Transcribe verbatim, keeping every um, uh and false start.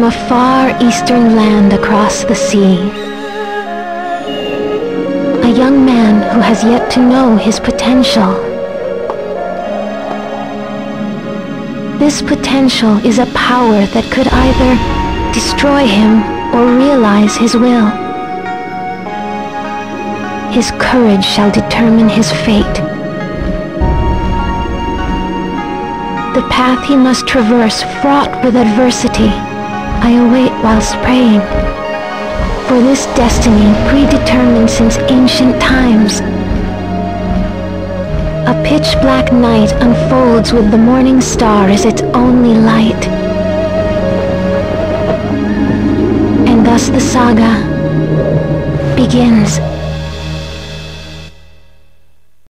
from a far eastern land across the sea. A young man who has yet to know his potential. This potential is a power that could either destroy him or realize his will. His courage shall determine his fate. The path he must traverse, fraught with adversity, I await whilst praying. For this destiny predetermined since ancient times. A pitch-black night unfolds with the morning star as its only light. And thus the saga begins.